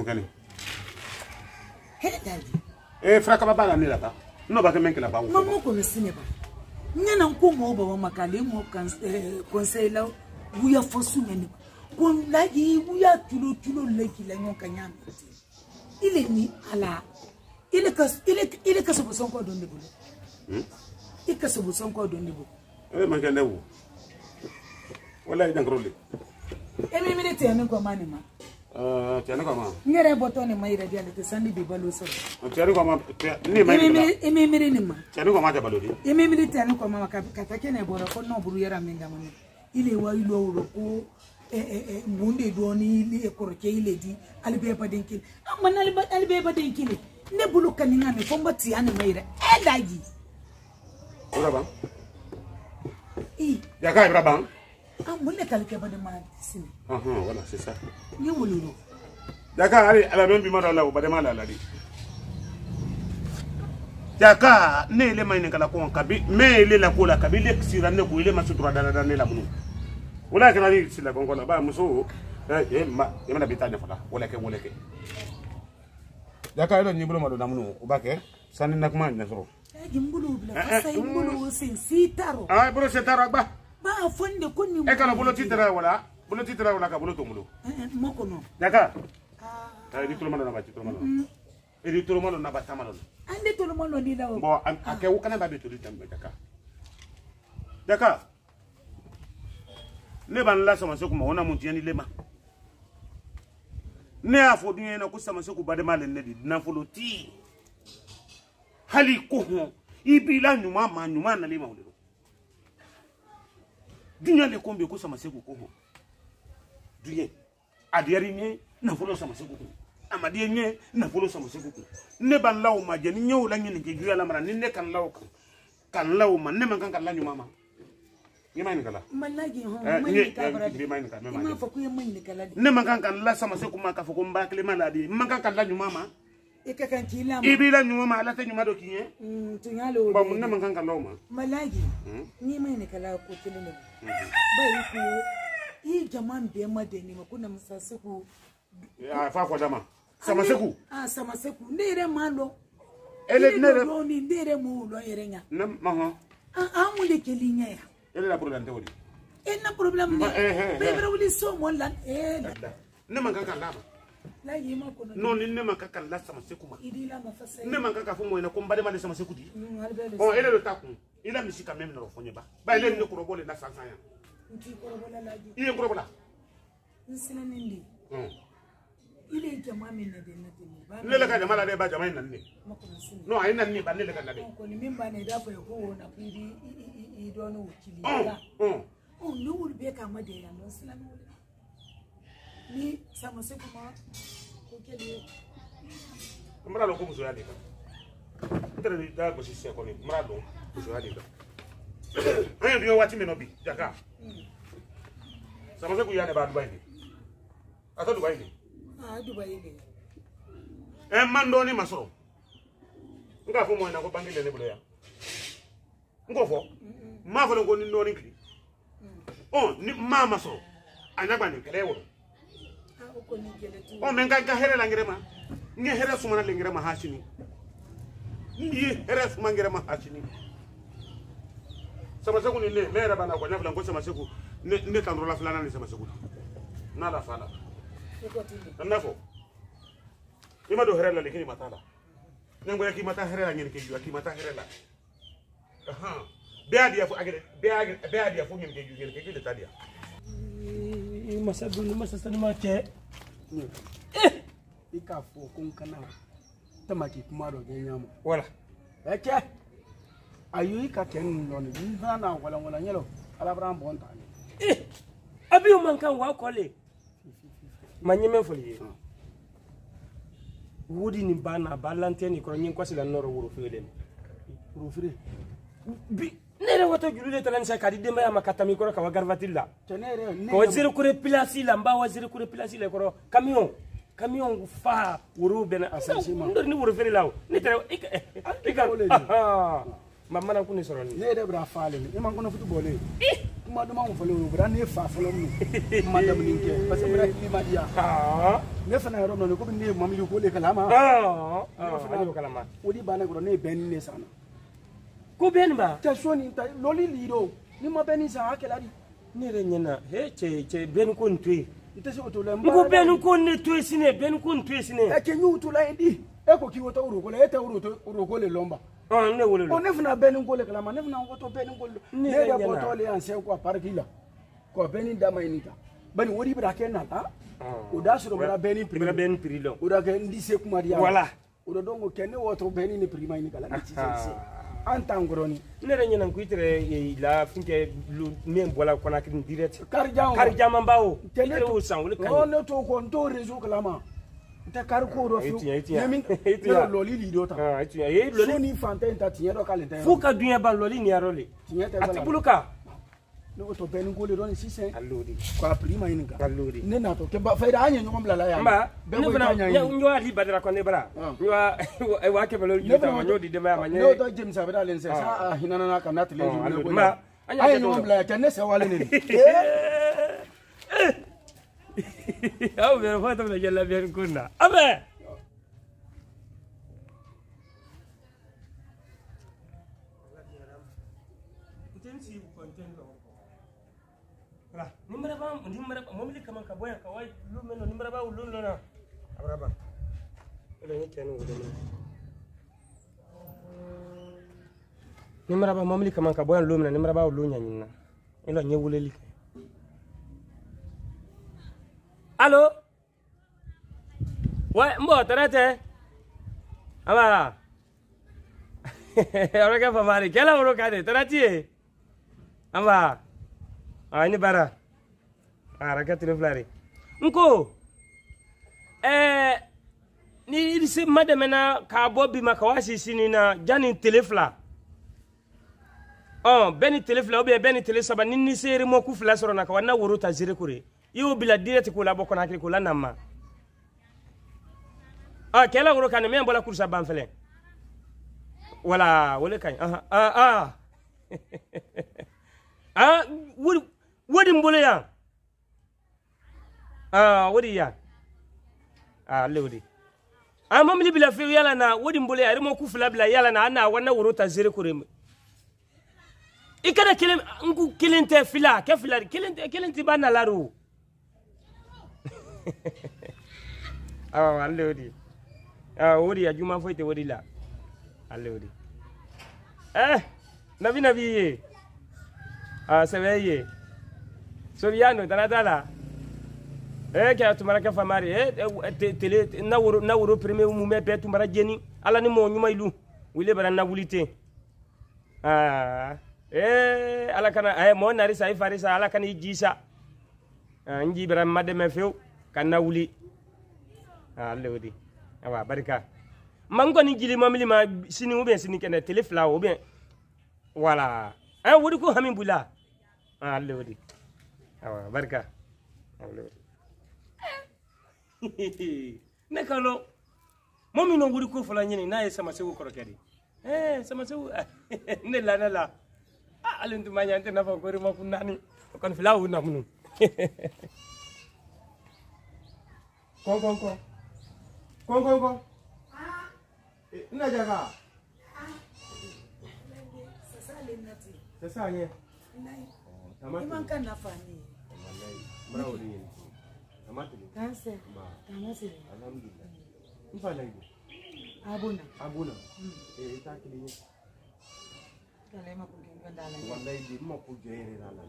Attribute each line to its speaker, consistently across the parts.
Speaker 1: gani
Speaker 2: Hele dadi.
Speaker 1: Fraka baba la ni la ba. No ba ke men ke la ba.
Speaker 2: Maman ko sine ba. Nyana ko mo ba makale mo kan conseil la wuya fosu meni. Kon lagi wuya tulo leki la nyon kanyam. Il est ni ala. Il est que ce son quoi donner boulot. Il est que ce son quoi donner boulot.
Speaker 1: Man ke newu. Wala idan grole.
Speaker 2: Mi minute en ko manima.
Speaker 1: Tiens comment?
Speaker 2: Ngere botone mai radio le sandi bi balo so.
Speaker 1: Tiens comment? Ni mai.
Speaker 2: Mi miri ma.
Speaker 1: Tiens comment ta balo di?
Speaker 2: Mi miri tiens comment ka kene bora ko no buru yara minga mani. Ile wa ilo wuro ko munde doni ile korke ile di albe badenkin. Amma albe badenkin. Ne bulu kaninga me fomba ti ane mai re. Daji.
Speaker 1: Ora ba? Ya kai bra ba?
Speaker 2: Ah, mon école qui va demander ici.
Speaker 1: Voilà, c'est ça.
Speaker 2: Ni wululu.
Speaker 1: D'accord, allez, à la même bimara là, au bas de mal à la vie. D'accord, ne le maine kala ko kabi, mais il est la cola kabi, le sira ne ko ile ma sutura dana dana la munu. Wala kana ri sila ko la ba muso, ma na bitanya fala, wala ke. D'accord, lo nyibulo ma do namunu, ubake, sani nakma na so.
Speaker 2: Gimbulu bla, sai mbulu sin sitaro.
Speaker 1: Ah, bro setaro ba.
Speaker 2: Ba fonde konni
Speaker 1: e kala bolo titra wala ka bolo to mulo
Speaker 2: moko no
Speaker 1: daka di tulo malo na ba tulo malo e di tulo malo na ba tamalo
Speaker 2: ande tulo malo ni dawo
Speaker 1: bo ake ukana ba beto di tambe daka ne ban la sama se kuma wona mun tiani lema ne afo dinye na ku sama se ku bade malen ne di na folo ti hali ko ho ibila nyuma ma nyuma na lema wole dunya le kombe ko sama seko ko ho duye adiari nye na folo sama seko ko amadi nye na folo sama seko ko ne ban lawo ma je ni nyew la nyene ke juya la mara ni ne kan lawo ma ne man kan la nyuma ma ni mai kala
Speaker 2: malagi ho mai ka bara
Speaker 1: bi mai ka
Speaker 2: ma fa ku mai kala
Speaker 1: ne man kan la sama seko ma ka fa ko mbakle maladi man kan la nyuma ma
Speaker 2: e ka kan kila ma
Speaker 1: ibila nyuma ma ala ta nyuma do kinye
Speaker 2: tunyalo
Speaker 1: ba mun ne man kan lawo ma
Speaker 2: malagi ni mai kala ko tilene bai ko i jaman be madeni ma kuna musasiku
Speaker 1: fa ko dama sama seku
Speaker 2: sama seku ndere malo
Speaker 1: ele nere
Speaker 2: ni ndere mu lo yerenya
Speaker 1: na ma
Speaker 2: mu de kelinya ya
Speaker 1: ele la problème tewodi
Speaker 2: na problème ne be bere wuli so mo lan
Speaker 1: ne man kan la
Speaker 2: la yima ko
Speaker 1: non ni ne man kan la sama seku ma
Speaker 2: idila mafasa
Speaker 1: ne man kan fu mo ina ko mbade male sama seku di bon ele le takun il a mis quand même dans le fond ba ele ne ko robole na sansan ya
Speaker 2: nti ko robola laji
Speaker 1: il est ko robola
Speaker 2: nsina nindi ile jama min na de na de ba
Speaker 1: le ka jama la de ba jama nan ne no ay nan ne ba le ka na de
Speaker 2: ko ni min ba ne da fa ko na kudi i do no wukili ya ni wul be ka ma de ya no islam ni sama se kuma ko kele
Speaker 1: mra lo ko muso ya de ka ndere da ko si se ko ni mra lo muso ya de ka ayo biyo wati me no bi jaka sama se ku ya ne ba Dubai ni ata Dubai ni
Speaker 2: Dubai ni
Speaker 1: mando ni masoro nga fo mo na ko bangile ne bulo ya ngo fo ma fo ngo ni no ni kli ni ma masoro anyagba ni kele wo men ka here la ngire ma nge here suma na ngire ma hashini ni here suma ngire ma hashini sama se ku ni ne mera bana ko nyafla ngo sama se ku ne tandro la flana ni sama se ku na la fala nafo ima do here la lekini matala nengo yaki mata here la ngene ke yaki mata here la be adia fu agere be adia fu ngene ke ngene ke le tadia
Speaker 3: masabu masasani ma che ika fo kun kana tamaki kuma do nyama wala ake ayu ka ken no ni na wala nyelo ala bram bonta
Speaker 4: abi o man kan wa kole manyeme foli wudi ni bana balante ni ko nyin kwasi la noro wuro fele
Speaker 3: wuro fere
Speaker 4: bi nere wato julule talan sa kadi demba ya makata mi ko ka wagarvatilla
Speaker 3: tenere
Speaker 4: ko zero kure pilasi la mba wa zero kure pilasi la ko camion fa wuro bena asasi ma
Speaker 3: Asensima.
Speaker 4: ndor ni wuro fele law ni tere Mama na kuni soro ni.
Speaker 3: Ne de bra faale ni. E man kono football e. Kuma do man folo no bra ne fa folo no. Madam ni ke. Parce que bra ki ma dia.
Speaker 4: Ah.
Speaker 3: Ne fa na ro no ko bi ne mam li ko le kala ma.
Speaker 4: Ah. Ani kala ma.
Speaker 3: Odi ba na ko ne ben ne sana.
Speaker 4: Ko ben ba.
Speaker 3: Ta so ni ta loli lido. Ni ma ben sa akela di.
Speaker 4: Ni re nyina. He che ben ko ntwe.
Speaker 3: Ite se oto le mba.
Speaker 4: Ko ben ko ne twe sine ben ko ntwe sine.
Speaker 3: E ke nyu to la ndi. E ko ki woto uro ko le ete uro ko le lomba.
Speaker 4: Ah ne wole.
Speaker 3: O ne funa ben ko le kala ma ne funa woto ben ko le. Ne de ko to le an se ko parkila. Ko ben da mai nita. Bani wodi bra ke na ta. O da suro bra ben pri.
Speaker 4: Bra ben pri lo.
Speaker 3: O da ke ndi se kuma dia.
Speaker 4: Voilà.
Speaker 3: O do dongo ke ne woto ben ni pri mai ni kala ni se. Antangoroni.
Speaker 4: Ne re nyina ku itere la finke lu men bola kona kin direct.
Speaker 3: Karja
Speaker 4: mambao.
Speaker 3: Tele
Speaker 4: o san wole kan.
Speaker 3: O ne to ko ndo rezo kala ma. Ta kar ko ro fu. Nemi. Loli li do ta.
Speaker 4: Ah, itu ya. Ye loli
Speaker 3: ni fante ta tiye do kale ta.
Speaker 4: Fu ka dunya ba loli ni arole.
Speaker 3: Tiye ta.
Speaker 4: Ati buluka.
Speaker 3: No to ben ko le don si sen.
Speaker 4: Allodi.
Speaker 3: Kwa prima ini ka.
Speaker 4: Allodi.
Speaker 3: Ne na to ke ba faida anya nyom bla la ya.
Speaker 4: Mba. Ne bana nyo ali badra ko ne bra. Nyo wa ke balo yu ta manyo di de ma manyo.
Speaker 3: No to James abeda len se sa hinana na ka na tele ju ko.
Speaker 4: Ma.
Speaker 3: Anya nyom bla ke ne se wale ne.
Speaker 4: Au vero foto me jella bien kunna. Abe. Intensi content lo. Lah, nimara momili kama kaboya kawai lu meno nimara ba ulun lo na. Abraba. Ele ni kenu ude. Nimara ba momili kama kaboya lu meno nimara ba ulun nyanyina. Ilo nyewuleli. Allô? Ouais, mbo tarate. Aba. Ahora que famari, ¿qué la broca de tarati? Aba. Ni bara. Ara ka flari. Nko. Ni isi madame na ka bobi makawasi sinina jani telefla. Beni telefla obi beni telesaba ni seri mo ku fla soro na ka wana woro ta zire kure. Yo bila direct ko la boko na kiri ko la nama. Kela woro kan me mbola kursa ban fele. Wala wole kan. Wodi mbole ya. Wodi ya. Lewdi. Mamli bila fi yala na wodi mbole ya remo ku fla bila yala na ana wana woro ta zire kure. Ikana kilim ngu kilinte fila ke fila kilinte bana laru. Allodi. Wodi ya juma foite wodi la. Allodi. Nabi ye. Seveye. Soriano tanatala. Kya tumara ka famari tele na woro premier mu me pe tumara jeni ala ni mo nyuma ilu. Wile bara na wulite. Ala kana mo nari sai farisa ala kana jisa. Nji bara mademe few kana wuli. Allodi. Awa barika. Mango ni jili mamili ma sini ou bien sini kene tele fla ou bien. Voilà. Wodi ko hamin bula. Allodi. Awa barika. Allodi. Nekalo. Momi no wodi ko fala nyini na ye sama sewu korokedi. Sama sewu. Ne la. Alintu manya ante na fa ko rima kunani. Kon fla wu na munu. Kon. Ina jaga.
Speaker 2: Sasa le nati.
Speaker 4: Sasa nye.
Speaker 2: Nai.
Speaker 4: Tamati.
Speaker 2: Imanka nafani.
Speaker 4: Bravo ni. Tamati.
Speaker 2: Kanse. Tamasi.
Speaker 4: Alhamdulillah. Mfala hivi. Abuna. Itakili.
Speaker 2: Kalema kugenga ndala.
Speaker 4: Wallahi di mo kujere nala.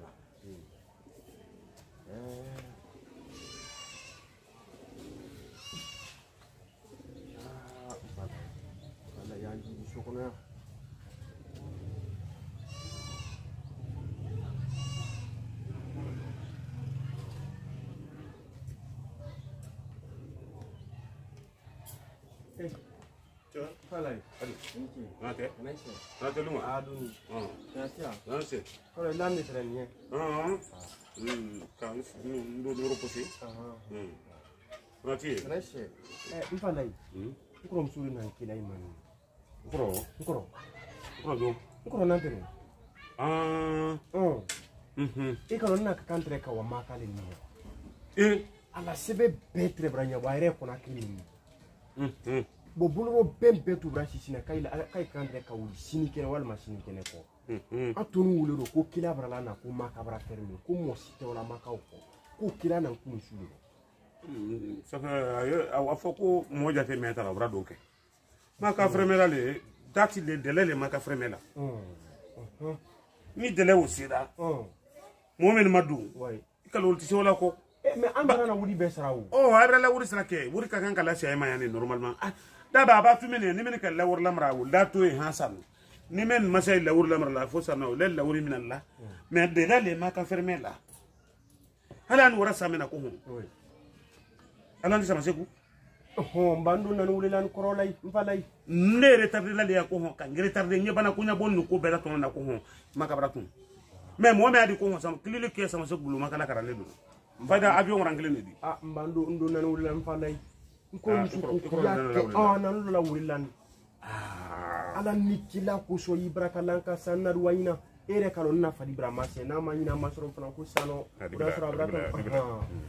Speaker 4: Yanji sokona. Falai. Nate. Nate luma. Aduni. Nate. Nate. Kore lamni trenie. Kan ndo posi. Nate. Nate. Falai. Ukro msuri na kila imani. Ukro.
Speaker 1: Projo.
Speaker 3: Ko non tene.
Speaker 1: Ah.
Speaker 3: E ka non na ka kantre ka wa makale ni. ala sebe betre branya waire kona kini bo bulro bembe tu brashi sina kai kandre ka wul sini kene wal masini kene ko atunu wulero ko kila brala na ko makabra ferme ko mosite wala makao ko kila na ko nsulu
Speaker 1: saka ayo afoko moja te meta la bra donc maka fremela le dati le délai le maka fremela ni délai aussi da momen madu
Speaker 3: ouais
Speaker 1: kalol ti wala ko
Speaker 3: mais ambara na wudi besra wu
Speaker 1: oh abra la wudi srake wudi ka kan kala shay mayane normalement da baba tu mene ni mene kala wor lamra wul da to hasan ni men masay la wor lamra la fo sana le la wuri min Allah mais délai le maka fremela halan wara samena ko
Speaker 3: oui
Speaker 1: alan sama seku
Speaker 3: bandu nan wuli lan korolay mfalay
Speaker 1: ne retardé la ya ko kan retardé nyebana kunya bonu ko bela to na ko makabra tun mais mo me adi ko sama kilile ke sama seku lu makala karale do fada avion rangle ne di
Speaker 3: bandu ndu nan wuli lan mfalay ko nsu ko ya nan la wuli lan ala nikila ko so ibraka lanka sanar wayna ere kalon na fadi brama se na manyina masoro fana ko sano brasra brata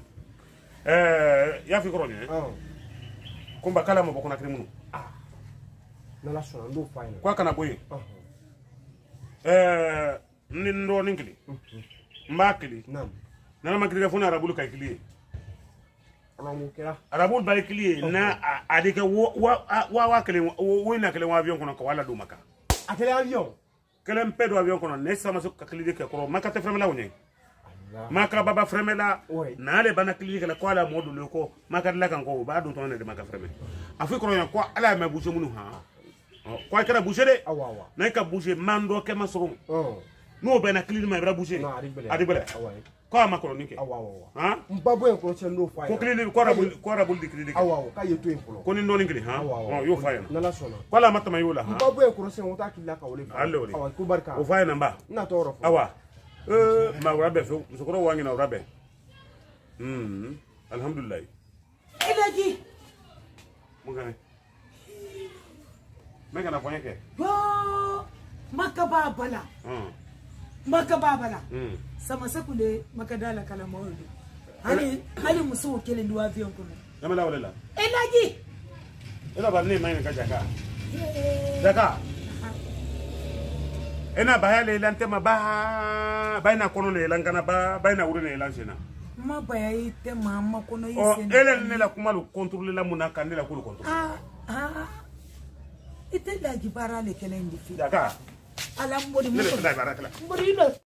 Speaker 1: ya fi korone kumba kala mo bokona krimu
Speaker 3: na la sona ndo fayna
Speaker 1: kwa kana boye ni ndo ningili mbakili
Speaker 3: nam
Speaker 1: na makili funa arabulu kay kili
Speaker 3: alamukira
Speaker 1: arabul bay kili na adika wa kele wo na kele wa avion kono ko wala do maka
Speaker 3: akele avion
Speaker 1: kele mpedo avion kono ne sama so kili de ko maka te fremela wonye maka baba fremela na ale bana clinique la ko ala modu le ko maka la kan ko ba do to ne de maka freme afi ko ya ko ala ma bouger munu ha ko kara bouger de
Speaker 3: awawa
Speaker 1: na ka bouger mando ke masoro no bana clinique ma bra bouger adibele ko ma ko nike
Speaker 3: awawa
Speaker 1: ha
Speaker 3: mbabo en ko chen do fa
Speaker 1: ko clinique ko rabul di clinique
Speaker 3: awawa ka yeto en polo
Speaker 1: ko ni no ningiri ha yo fa ya
Speaker 3: na la sona
Speaker 1: ko la matama yola ha
Speaker 3: mbabo en ko chen wota kila ka wole
Speaker 1: awa
Speaker 3: ku barka
Speaker 1: o fa ya namba
Speaker 3: na toro
Speaker 1: awa ma urabe so sokoro wangi na urabe alhamdulillah
Speaker 2: ilaji
Speaker 1: mugane mega na fanya ke
Speaker 2: yo makababala makababala sama sekule makadala kala mawdu hali musu kele ndo avion kono
Speaker 1: namala wala
Speaker 2: ilaji
Speaker 1: ila barne mai ka jaka ena bahale lante mabaha baina kono le langana ba baina urene lansena
Speaker 2: ma bayi te mama kono
Speaker 1: yisena ele ne la kumalu contrôler la munaka ne la kulu contrôler
Speaker 2: ite la gibara le kele ndi fi
Speaker 1: daka
Speaker 2: ala mbodi
Speaker 1: ne le bara kala
Speaker 2: mbodi